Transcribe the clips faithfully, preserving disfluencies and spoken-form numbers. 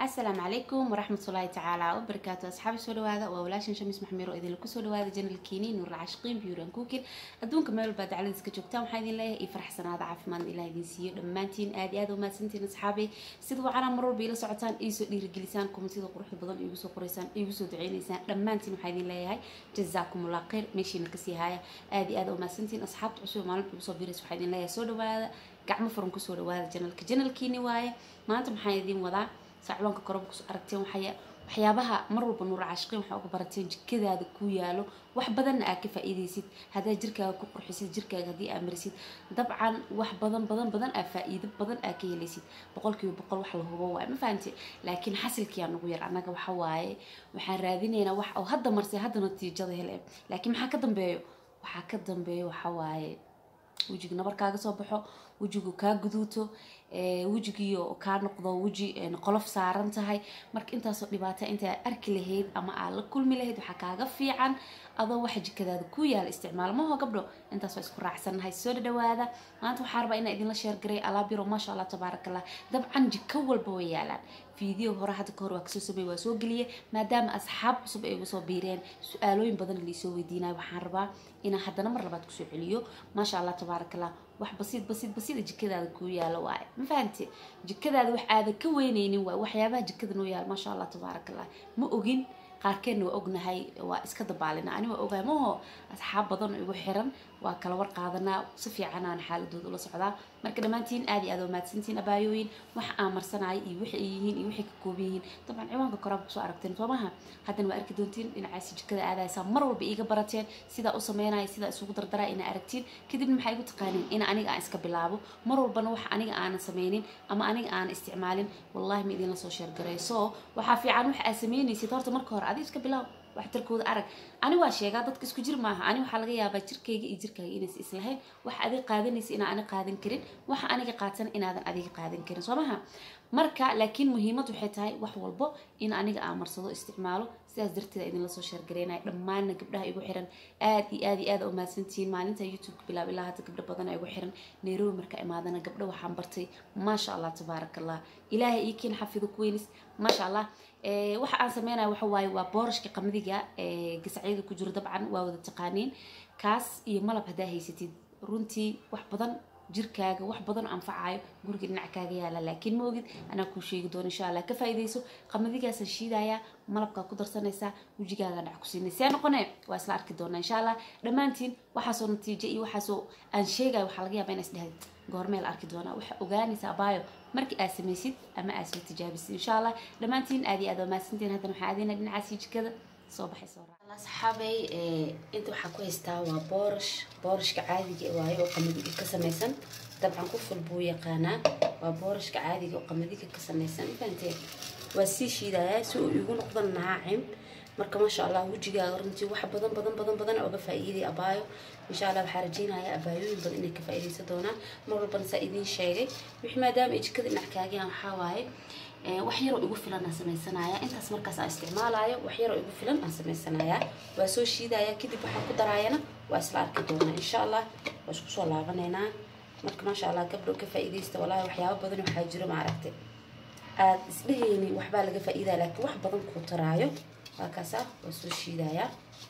السلام عليكم ورحمة الله تعالى وبركاته أصحاب السولو هذا وولاشن شمس محميرو إذا لكو سولو هذا جن الكينين والعاشقين بيوران كوكل أدون كمال بعد على ذكر جوكتام حيدين الله يفرح سنة هذا عفمان إلى هذه سير لما أنتين آدي هذا وما سنتين أصحابي سيدوا على مرور بيلا سعتان إيسو لي رجلسان كم سيدوا قروح البضن إيسو قريسان إيسو دعين إنسان لما أنتين حيدين الله هاي جزاكم الله خير ماشي نكسي هاي آدي هذا وما سنتين أصحاب عشوا مالك إيسو بيرس حيدين الله سولو هذا قعم فرنكو سولو هذا جن الك جن الكيني واي ما أنتم حيدين وضع سعلونك كربك أركتين وحياة وحيابها مروا بنور عاشقين وحقوا برتين كذا هذا كويالو wax badan aa ka faa'iideysid hada jirkaaga ku qurxisid jirkaaga hadii aad marisid dabcan wax badan badan badan aa faa'iido badan aa ka helaysid boqolkiiba boqol wax la hubo waa ma fahanti laakiin xasilkiya nagu yar anaga waxa waaye waxaan raadineynaa wax oo hadda marsay hadda natiijada helay laakiin maxaa ka dambeeyo waxa ka dambeeyo waxa waaye wajiga nabarkaaga soo baxo wajigu ka guduuto ee wajigiyo ka noqdo waji qolof saaran tahay marka intaas oo dhibaato inta arki lahayd ama aad la kulmi lahayd waxa kaaga fiican adoo wax jikadaada ku yaal isticmaal ma ho gabdho intaas waa isku raacsanahay soo dhawaada maanta waxa rabaa inaan idin la share garay alaabiro ma sha Allah tabarakallah dabcan jiko walba way yaalaan فيديو هورا هذا كهر وكسو سبي وسوقليه ما دام أصحاب سب أي وصابيرين سؤالين بدن اللي يسوي دينا وحربا إن حدنا مرة بعد كسو عليو ما شاء الله تبارك الله واحد بسيط بسيط بسيط جي كذا هذا كويا لواي ما فهمتي جي كذا هذا وح هذا كوينين وحيابه جي كذا نويا ما شاء الله تبارك الله مو أجين qaarkeen waa ognahay waa iska dabaalina ani waa ogahay ma oo asxaab badan igu xiran waa kala war qaadanaa si fiican aan xaaladooda la socdaa marka dhamaantiin aad iyo aad u maadsantiin abaayooyin wax aan marsanaay iyo wixii ay yihiin iyo wixii ka kooban yihiin taban ciwaanka korab soo aragteen soomaha hadan waa arki doontiin dhinacaas jikada aadaysa mar walba iiga barateen sida u sameeyay sida isugu dardaraa ina aragtiin kadib maxay igu taqaaneen ina aniga aan iska bilaabo mar walbana wax aniga aan sameeynin ama aniga aan isticmaalin wallahi ma idin la soo share gareyso waxa fiican wax aan sameeynaysid horta marka hore adiga iska bilaabo waxtarkooda arag ani waa sheegaa dadka isku jir maaha ani waxa laga yaabaa jirkeyga iyo jirkaaga inay islahayn wax adiga qaadanaysa ina aan qaadan karin waxa aniga qaatan inaadan adiga qaadan karin soomaha marka laakiin muhiimadu waxay tahay wax walbo in aniga aan marsado isticmaalo sidaas darteed idin la soo share gareynay dhammaan gabdhaha igu xiran aad iyo aad iyo aad u maasantiin maalinta YouTube bilaab ilaa hadda gabdho badan ay igu xiran Nairobi marka imaadana gabdho waxaan bartay ma sha Allah tabarakallah ilaahay iikin xafido kuweynis ma sha Allah ee waxa aan sameeyay waxa waaye waa boorashka qamadiga ee gasacayga ku jiro dabcan waa wada taqaaniin kaas iyo malab hadaa haysatid runtii wax badan jirkaaga wax badan anfacayo guriga dhinacaaga yaala laakiin ma ogid ana ku sheegi doon insha Allah ka faa'iideyso qamadigaas shiidaya malabka ku darsanaysa wajigaaga dhac ku siinaysa noqonay waa isla arki doona insha Allah dhamaantiin waxa soo natiijo iyo waxa soo aan sheegay waxa laga yaabaa in isdhahayd goormeel arki doona waxa ogaanaysa abaayo markii aad samaysid ama aad soo tijaabisid insha Allah dhamaantiin aad iyo aad ma santiin hadan waxa aadina dhinacaas jikada soo baxay soo raac Allah saxaabay ee inta waxa ku haystaa waa boorash boorashka caadiga ah waayo qamadiga ka samaysan dabcan ku ful buu yaqaanaa waa boorashka caadiga ah qamadiga ka samaysan fahantay waa si shiidaya si uu igu noqdo naacim marka ma sha Allah wajigaaga runtii wax badan badan badan badan oo ka faa'iiday abaayo insha Allah waxa rajeenayaa abaayooyin badan inay ka faa'iideysan doonaan mar walba sa idin sheegay wixii maadaama jikada dhinacaaga waxa waaye wax yar oo igu filan aan sameysanaaya intaas markaas aan isticmaalayo wax yar oo igu filan aan sameysanaaya waa soo shiidaya kadib waxa ku daraayana waa isla arki doonaa insha Allah waa isku soo laabaneynaa marka ma sha Allah gabdho ka faa'iideysta wallahi waxyaabo badan waxa jiro ma aragtay aad isdheeyni waxba laga faa'iidaa laakiin wax badan ku taraayo waa kaasa waa soo shiidaya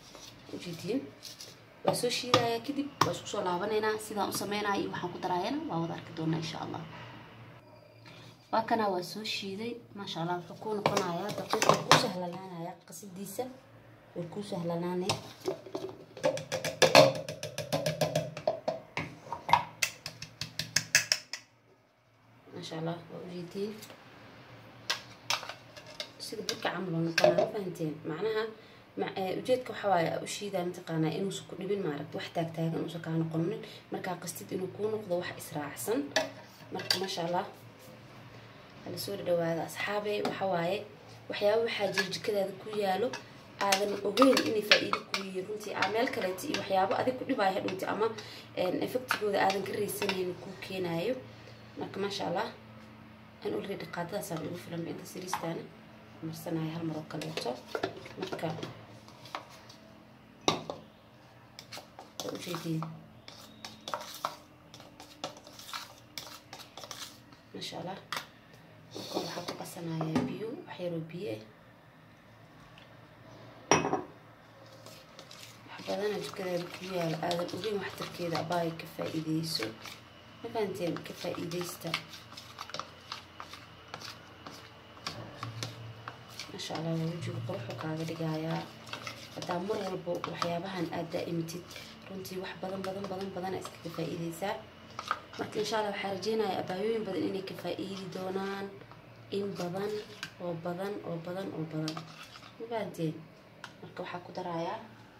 ujeedin waa soo shiidaya kadib waa isku soo laabaneynaa sidaan u sameeyay waxaan ku daraayana waa wada arki doonaa insha Allah وكنا وسوشيدي ما شاء الله حكون قنايا دقيقة كوسه لنا يا قصد ديسة والكوسه لنا ما شاء الله وجيتي سيد بك عملوا نقنا فهمتين معناها مع وجدك وحواي وشيدا متقانا إنه سكون بين معرض وحدك تاج إنه سكان قانون مركا قصدي إنه يكون قضوا واحد إسراع أحسن مركا ما شاء الله على سورة دواء أصحابي وحواي وحياة وحاجة كذا كويالو هذا أقول إني فائدة كوي رنتي أعمال كرتي وحياة هذا كل باي رنتي أما إفكت جود هذا كري سنين كوكين هايو مرك ما شاء الله أنا أقول لك قادة صار يقول فيلم أنت سيريس تاني مرسنا هاي هالمرة كليته مرك وجدي ما شاء الله كل حاجة قصنا يا بيو وحيرو بيه حبادنا جكدا بكيا هذا وبين واحد كذا باي كفائديسو ما فهمتين كفائديستا ما شاء الله وجهي قروحو كاغا دغايا hadaa mar walba waxyaabahan aad daa'imitid runtii wax badan badan badan badan iska ka faa'iideysaa marka insha Allah waxaan rajeynayaa abaayooyin badan inay ka faa'iidi doonaan in badan oo badan oo badan oo badan ma fahanteen marka waxaan ku darayaa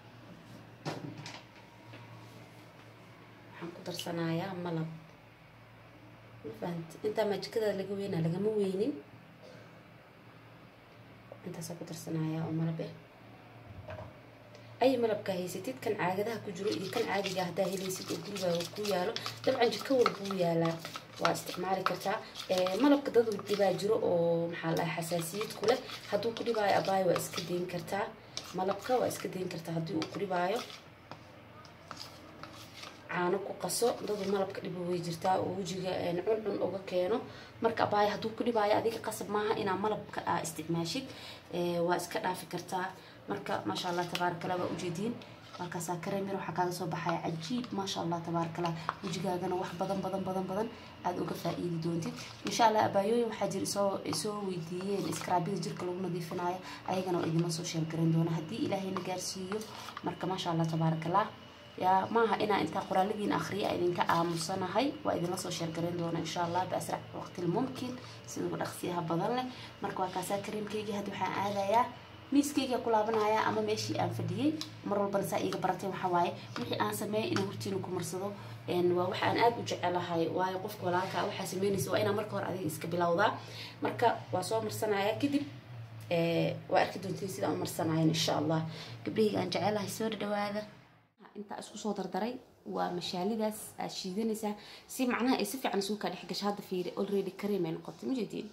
waxaan ku darsanayaa malab ma fahanteen inta ma jikada laga weynaa lagama weynin intaas ku darsanayaa oo malab eh أي ملب كهيستيد كان عاجدها كجرو إذا كان عاجد هدا هيليسيد وجروبه وكويالو طبعا جكول بويالا واستعمال كرتا ملب كدادو دبا جرو أو محل حساسية كله هدو كل باي أباي واسكدين كرتا ملب كا واسكدين كرتا هدو كل بايو عانو كقصو دادو ملب كدبا ويجرتا ووجيجا نعون عن أوجا كينو مرك أباي هدو كل باي أديك قصب معها إن ملب استعماشيد واسكدها في كرتا marka ma sha Allah tabarakallah waa ujeedin markaas kareem yar waxa kaaga soo baxay cajiib ma sha Allah tabarakallah wajigaagana wax badan badan badan badan aad uga faa'iidi doontid insha Allah abaayooyin waxa jir soo soo weydiiyeen scrubida jirka lagu nadiifinayo ayagana waa idin soo sheer garan doona hadii Ilaahay na gaarsiiyo marka ma sha Allah tabarakallah ya maaha ina inta qoraaladiin akhriya idinka aamusanahay waa idin soo sheer garan doona insha Allah baasra waqti mumkin sidoo dhaqsiyaha badan leh marka waa kaasa kareemkayga had waxaan aadayaa miiskayga ku laabanaya ama meeshii aan fadhiyay mar walba saa iiga baratay waxa waaye wixii aan sameeyay in hortiina ku marsado een waa waxa aan aad u jecelahay waayo qofka walaalka waxa sameynaysa waa ina marka hore adiga iska bilowdaa marka waa soo marsanaya kadib ee waa arki doontiin sida aan marsanaayo insha Allah gabdhiga aan jecelahay soo dhawaada inta isku soo dardaray waa mashaalidaas aad shiidanaysa si macnaha ay si fiican isugu ka dhex gasho hadda fiiri already kareem ay noqotay ma jeedin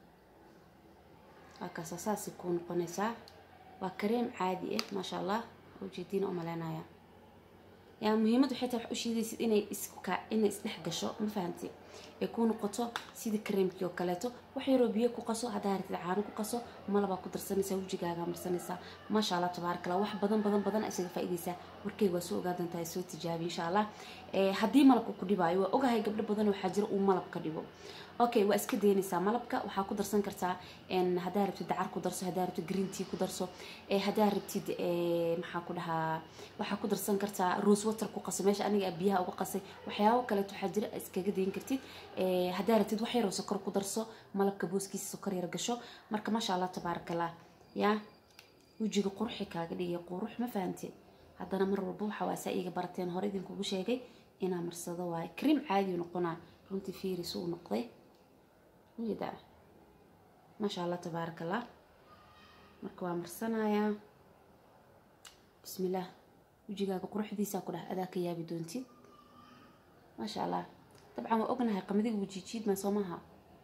akaas asaasi ku noqonaysa waa kareem caadi ah ma sha Allah وجدينا أملانايا يعني مهمة حتى وحشي دي إني إسكا إني إسلح قشو ما فهمتي يكون قطو سيد كريم كيو كلاتو وحيرو بيكو قصو هدارة العانو قصو ومالا باكو درسانيسا وجيغاغا مرسانيسا ما شاء الله تبارك الله واحد بدن بدن بدن أسيغ فايديسا وركي واسو قادن تاي سو تجابي إن شاء الله إيه هدي مالكو كديبايو وقا هاي قبل بدن وحاجر ومالب كديبو اوكي واسك دينيسا مالبكا waxaa ku darsan kartaa in hadaa rabtid dacar ku darso hadaa rabtid green tea ku darso ee hadaa rabtid ee maxaa ku dhahaa waxaa ku darsan kartaa rose water ku qaso meesha aniga biyaha uga qasay waxyaabo kale waxa jira iskaga deyn kartid ee hadaa rabtid wax yar oo sokor ku darso malabka booskiisa sokor yar gasho marka ma sha Allah tabarakallah ya wajiga qurxi kaaga dhigay qurux ma fahanteen hadana mar walba waxa waa saayiga barateen hore idin kugu sheegay ina marsado waay cream caadi noqonaa runtii fiiriso u noqday يدا ما شاء الله تبارك الله مركوا مرسنايا بسم الله وجهك قروح ديسا كله أداك يا بدونتي ما شاء الله طبعا وأقنها قمدي وجيجيد ما صومها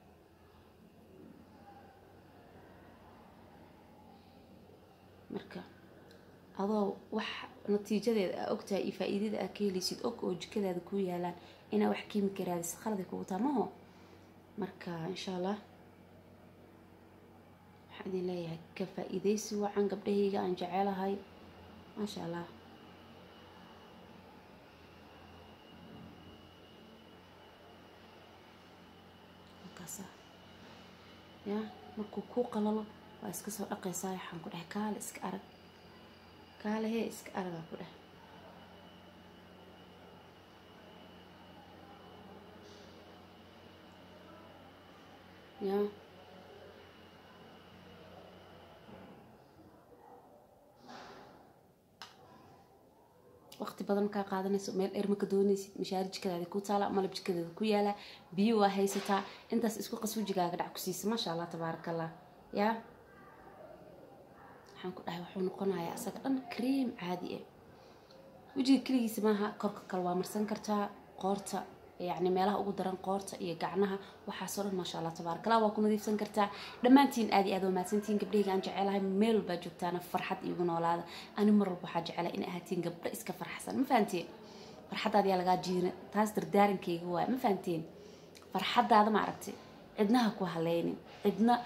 مركا هذا وح نتيجة أكتها إفائدة أكيلي سيد أك وج كذا ذكويا لان إنا وحكي مكرادس خلدك وتماه marka insha Allah waxaan leeyahay ka faa'iideysi wacan gabdhahayga aan jecelahay ma sha Allah kasa ya markuu ku qalalo waa iska soo dhaqaysaa waxaan ku dhahay kaal iska arag kaal he iska arag ku dhahay يا وقت بدل ما قاعدة ميل إرمك دونيس مشارج كذا ذي كوتالا مالب كذا ذي كويالا بيو هيستا أنت اسكو قصو جيجا قد عكسيس ما شاء الله تبارك الله يا حنقول أيه وحون قناع يا أساك أنا كريم عادي وجي كلي اسمها كرك كلوا مرسن كرتا قورتا يعني meelaha ugu daran qoorta iyo gacnaha waxa soo ma sha Allah tabaaraka Allah waa ku nadiifsan kartaa dhamaantiin aad iyo aad u maasantiin gabdhiga aan jecelahay meel ba joogtaan farxad iyo noolaada ani mar walba waxa jecelahay in ahaatiin gabdho iska farxsan ma fahantiin farxadaada yaa laga jiina taas dardaarankayga waa ma fahantiin farxadaada ma aragtay cidnaha ku haleynin cidna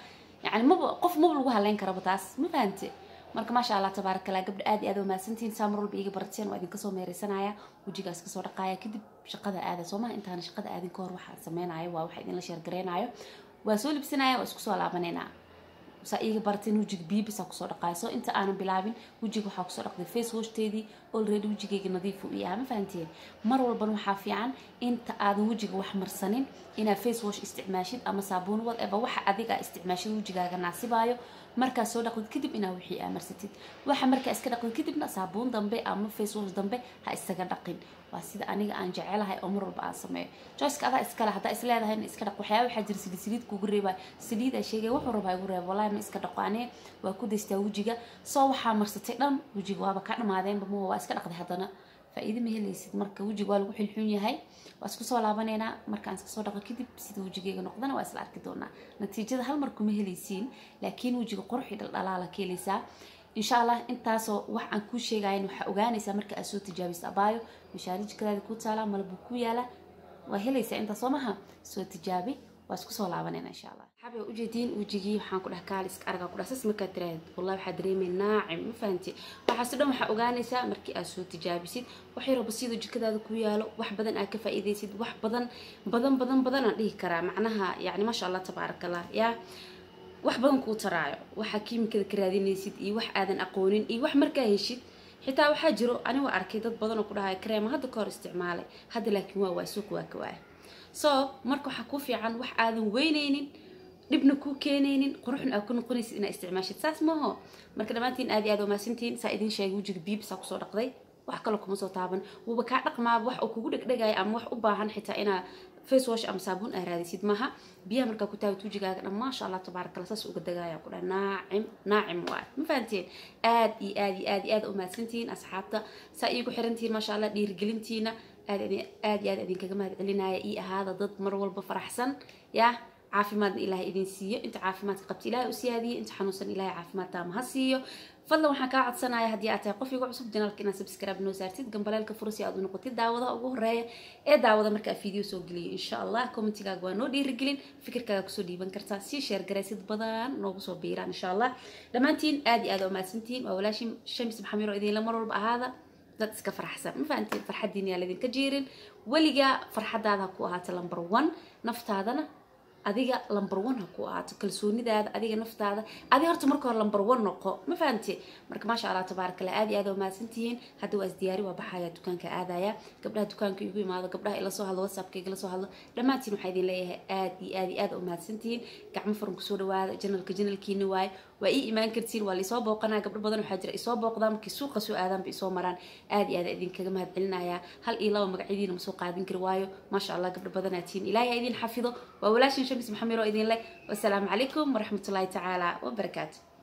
يعني ما قف ما بلغوها لين كربتاس ما فهمتي marka ma sha Allah tabaaraka Allah gabdha aad aad u maasantiin saamrul biiga barteen waa idin ka soo meeraysanaya wajigaas ka soo dhaqaaya kadib shaqada aada Soomaa intaan shaqada aadin ka hor waxa sameeynayo waa waxa idin la sheer gareenayo waa soo libsanaaya waa isku soo laabanayna sa iiga barteen wajig biib sa ku soo dhaqayso inta aan bilaabin wajig waxa ku soo dhaqday face wash teedii already wajigayga nadiif u yahay ma fahanteen mar walba waxa fiican inta aad wajiga wax marsanin ina face wash isticmaashid ama saabuun whatever waxa adiga isticmaashid wajigaaga naasibaayo marka soo dhaqid kadib ina wixii amarsatid waxa marka iska dhaqid kadibna saabuun dambe ama face wash dambe ha isaga dhaqin waa sida aniga aan jecelahay oo mar walba aan sameeyo joyska ada iska lahayd is leedahay in iska dhaq waxyaabo waxa jir saliid saliid kugu reebay saliid ay sheegay wuxuu rabaa igu reebo wallahi ma iska dhaqaanee waa ku deystaa wajiga soo waxa marsatay dhan wajiga waaba ka dhamaadeen ba waa iska dhaqday hadana faa'iido ma helaysid marka wajiga waa lagu xilxun yahay waa isku soo laabaneena marka aan iska soo dhaqo kadib sida wajigayga noqdana waa isla arki doonaa natiijada hal mar kuma helaysiin laakiin wajiga qurxi dhalaala ka helaysaa insha Allah intaasoo wax aan ku sheegayn waxa ogaanaysaa marka aad soo tijaabiso abaayo mishaariijkadaada ku taala malbu ku yaala waa helaysaa inta Soomaha soo tijaabi waa isku soo laabaneena insha Allah حابة وجدين وجيجي وحن كده كالس أرجع كده أساس مكترد والله واحد ريمي ناعم ما فهمتي وحسدهم حقوقاني سا مركي أسود تجابي سيد وحيرة بسيط وجي كده ذا كويالو واحد بدن أكفى إيدي سيد واحد بدن بدن بدن بدن ليه كرا معناها يعني ما شاء الله تبارك الله يا واحد بدن كوت رايع وحكيم كده كرادين يسيد إيه واحد آذن أقونين إيه واحد مركه يشيد حتى واحد جرو أنا وأركيد بدن وكده هاي كريم هذا كار استعمالي هذا لكن هو وسوق وكواه so مركو حكوفي عن واحد آذن وينين دبنا كو كينين قروحنا أكون قنيس إن استعماشة ساس ما هو مركنا ما تين آدي آدو ما سنتين سايدين شيء وجه بيب ساق صور قضي وحكى لكم مصو طابن وبكعلق ما بوح أو كودك دقاي أم وح أباهن حتى أنا فيس واش أم صابون أهرادي سيد ماها بيا مركا كتاوي توجي أنا ما شاء الله تبارك الله ساس وقد دقاي أقول ناعم ناعم واحد ما فهمتين آدي آدي آدي آدي ما سنتين أصحابته سايقو حرنتين ما شاء الله دير قلنتينا آدي آدي آدي آدي كجماعة علينا إيه هذا ضد مرول بفرحسن يا عافيمات إلهي إذن سيو أنت عافيمات قبت إلهي وسيادي أنت حنوصل إلهي عافيمات تام هسيو فضل وحنا قاعد سنايا هدي أتى قفي وعصب دينا لكنا سبسكرايب نوزارتي جنبلا لك فرصي أدو نقطي دعوة أو راية إيه دعوة مركا فيديو سوقلي إن شاء الله كومنتي كاغوا نو دي رجلين فكر كاغسو دي بنكرتا سي شير جراسيد بدان نوبسو بيران إن شاء الله لما انتين آدي آدو ما سنتين وولاشي شمس محميرو إذن لما ربع هذا لا تسكا فرح حسن ما فانتين فرحة دينيا الذين كجيرين ولقى فرحة هذا كوها تلمبر وان نفط هذا adiga number one ha ku ahaato kalsoonidaada adiga naftaada adiga horta marka hore number one noqo ma fahanti marka ma sha Allah tabaaraka Allah aad iyo aad u maasantihiin hadda waa isdiyaari waa baxaya dukaanka aadaya gabdhaha dukaanka igu imaado gabdhaha ila soo hadlo whatsappkayga la soo hadlo dhammaantiin waxay idin leeyahay aad iyo aad iyo aad u maasantihiin gacmo furan ku soo dhawaada janalka janalkiina waay waa ii iimaan kartiin waa la soo booqanaa gabdho badan waxa jira isoo booqdaan markii suuqa soo aadaan bi soo maraan aad iyo aad idin kaga mahad celinaya hal iyo laba magacidiina ma soo qaadin kar waayo ma sha Allah gabdho badanaatiin ilaahay idin xafido waa walaashin شمس محميرو إذن لك والسلام عليكم ورحمة الله تعالى وبركاته.